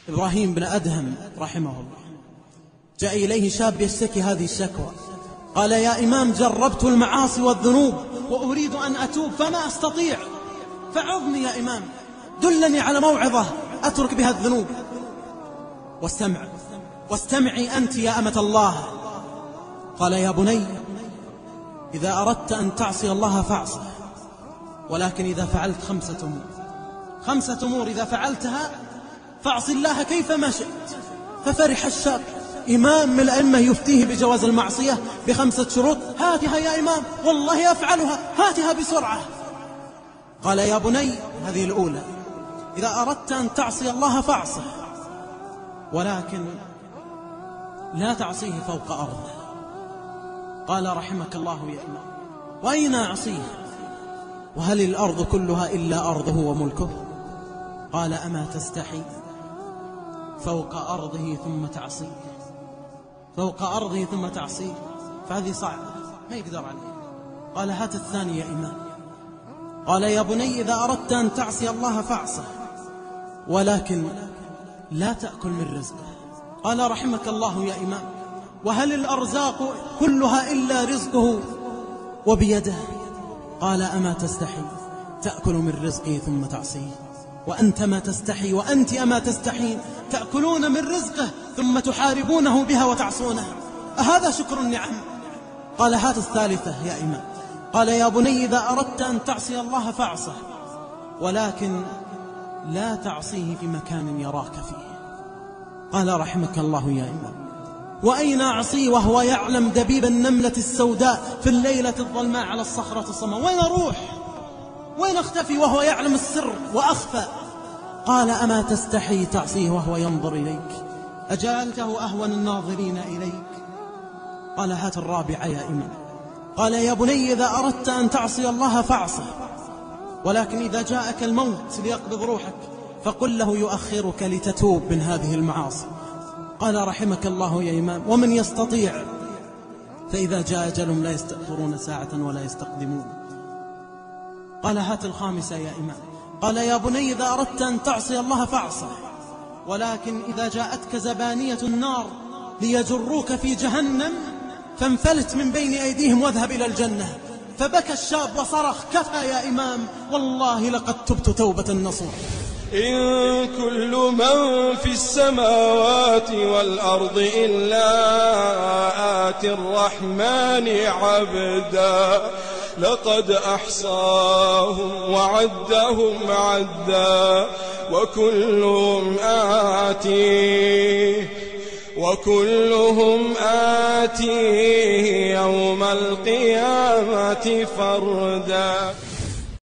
إبراهيم بن أدهم رحمه الله جاء إليه شاب يشتكي هذه الشكوى، قال: يا إمام، جربت المعاصي والذنوب وأريد أن أتوب فما أستطيع، فعظني يا إمام، دلني على موعظة أترك بها الذنوب. واستمعي أنت يا أمة الله. قال: يا بني، إذا أردت أن تعصي الله فاعصه، ولكن إذا فعلت خمسة أمور إذا فعلتها فاعص الله كيفما شئت. ففرح الشاب، إمام من الأئمة يفتيه بجواز المعصية ب5 شروط، هاتها يا إمام، والله أفعلها، هاتها بسرعة. قال: يا بني، هذه الأولى، إذا أردت أن تعصي الله فاعصه، ولكن لا تعصيه فوق أرضه. قال: رحمك الله يا إمام، وأين أعصيه؟ وهل الأرض كلها إلا أرضه وملكه؟ قال: أما تستحي فوق أرضه ثم تعصيه؟ فوق أرضه ثم تعصيه، فهذه صعبة ما يقدر عليه. قال: هات الثاني يا إمام. قال: يا بني، إذا أردت أن تعصي الله فاعصه، ولكن لا تأكل من رزقه. قال: رحمك الله يا إمام، وهل الأرزاق كلها إلا رزقه وبيده؟ قال: أما تستحي تأكل من رزقه ثم تعصيه؟ وأنت ما تستحي، وأنت أما تستحين، تأكلون من رزقه ثم تحاربونه بها وتعصونه، أهذا شكر النعم؟ قال: هات الثالثة يا إمام. قال: يا بني، إذا أردت أن تعصي الله فاعصه، ولكن لا تعصيه في مكان يراك فيه. قال: رحمك الله يا إمام، وأين أعصيه وهو يعلم دبيب النملة السوداء في الليلة الظلماء على الصخرة الصماء؟ وين أروح؟ وين أختفي وهو يعلم السر وأخفى؟ قال: أما تستحي تعصيه وهو ينظر إليك؟ أجعلته أهون الناظرين إليك؟ قال: هات الرابعة يا إمام. قال: يا بني، إذا أردت أن تعصي الله فاعصه، ولكن إذا جاءك الموت ليقبض روحك فقل له يؤخرك لتتوب من هذه المعاصي. قال: رحمك الله يا إمام، ومن يستطيع؟ فإذا جاء أجلهم لا يستأخرون ساعة ولا يستقدمون. قال: هات الخامسة يا إمام. قال: يا بني، إذا أردت أن تعصي الله فاعصه، ولكن إذا جاءتك زبانية النار ليجروك في جهنم فانفلت من بين أيديهم واذهب إلى الجنة. فبكى الشاب وصرخ: كفى يا إمام، والله لقد تبت توبة نصوح. إن كل من في السماوات والأرض إلا آتي الرحمن عبدا، لقد أحصاهم وعدهم عدا، وكلهم آتيه يوم القيامة فردا.